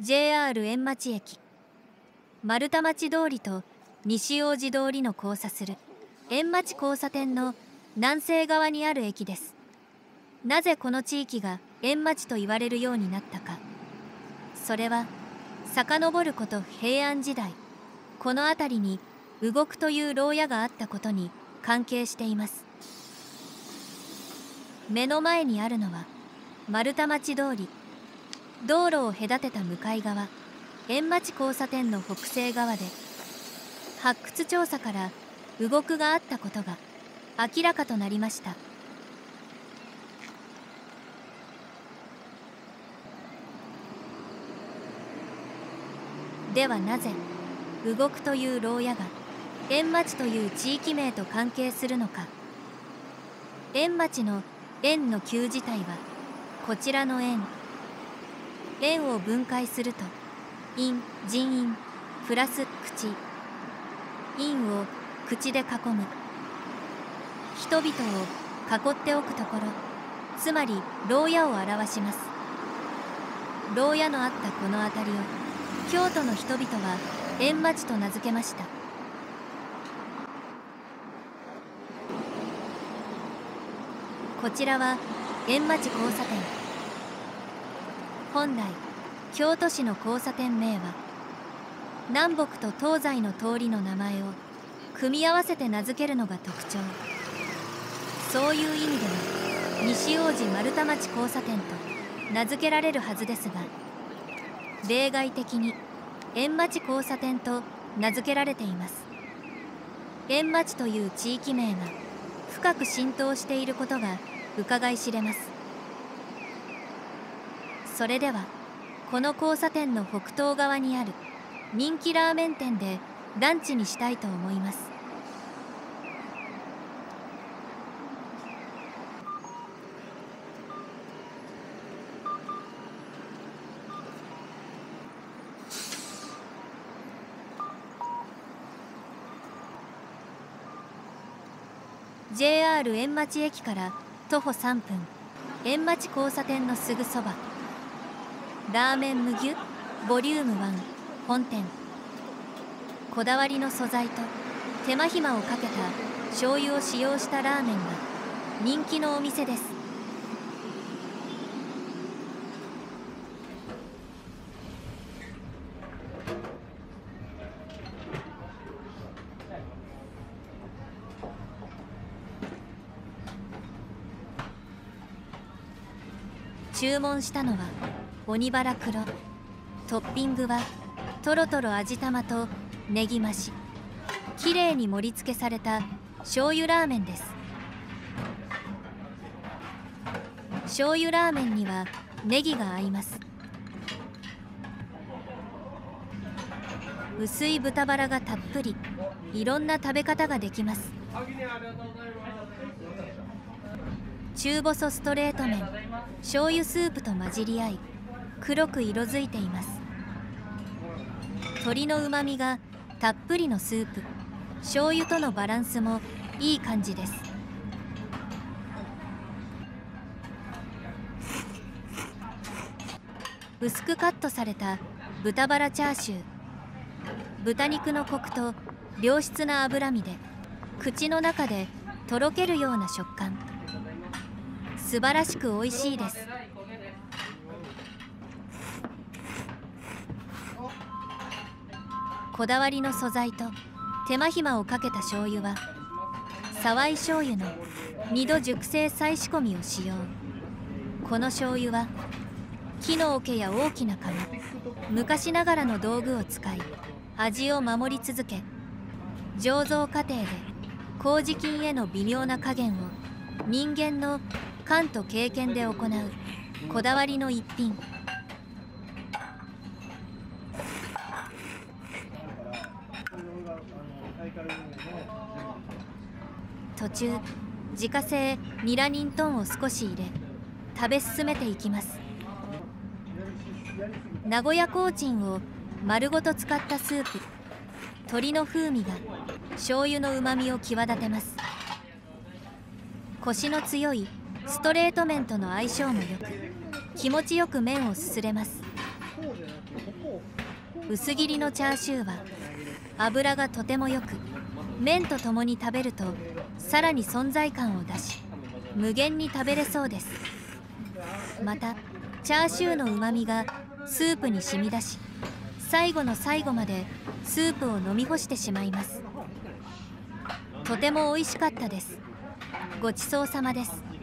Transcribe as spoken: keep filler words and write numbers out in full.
ジェイアール 円町駅、丸太町通りと西大路通りの交差する円町交差点の南西側にある駅です。なぜこの地域が円町と言われるようになったか、それは遡ること平安時代、この辺りに動くという牢屋があったことに関係しています。目の前にあるのは丸太町通り、道路を隔てた向かい側、円町交差点の北西側で、発掘調査から動くがあったことが明らかとなりました。ではなぜ動くという牢屋が円町という地域名と関係するのか。円町の円の旧字体はこちらの円。円を分解すると陰、人陰プラス口、陰を口で囲む、人々を囲っておくところ、つまり牢屋を表します。牢屋のあったこの辺りを京都の人々は円町と名付けました。こちらは円町交差点。本来京都市の交差点名は南北と東西の通りの名前を組み合わせて名付けるのが特徴。そういう意味では西大路丸太町交差点と名付けられるはずですが、例外的に円町交差点と名付けられています。円町という地域名が深く浸透していることが伺い知れます。それではこの交差点の北東側にある人気ラーメン店でランチにしたいと思います。ジェイアール 円町駅から徒歩さんぷん、円町交差点のすぐそば、ラーメン麦ボリュームワン本店。こだわりの素材と手間暇をかけた醤油を使用したラーメンが人気のお店です。注文したのは鬼バラ黒、トッピングはとろとろ味玉とネギ増し、きれいに盛り付けされた醤油ラーメンです。醤油ラーメンにはネギが合います。薄い豚バラがたっぷり、いろんな食べ方ができます。中細ストレート麺、醤油スープと混じり合い黒く色づいています。鶏のうまみがたっぷりのスープ、醤油とのバランスもいい感じです。薄くカットされた豚バラチャーシュー、豚肉のコクと良質な脂身で口の中でとろけるような食感、素晴らしく美味しいです。こだわりの素材と手間暇をかけた醤油は沢井醤油の二度熟成再仕込みを使用。この醤油は木の桶や大きな釜、昔ながらの道具を使い味を守り続け、醸造過程で麹菌への微妙な加減を人間の勘と経験で行うこだわりの一品。途中自家製ニラニントンを少し入れ食べ進めていきます。名古屋コーチンを丸ごと使ったスープ、鶏の風味が醤油のうまみを際立てます。コシの強いストレート麺との相性もよく、気持ちよく麺をすすれます。 薄切りのチャーシューは油がとてもよく、麺と共に食べるとさらに存在感を出し、無限に食べれそうです。またチャーシューのうまみがスープに染み出し、最後の最後までスープを飲み干してしまいます。とても美味しかったです。ごちそうさまです。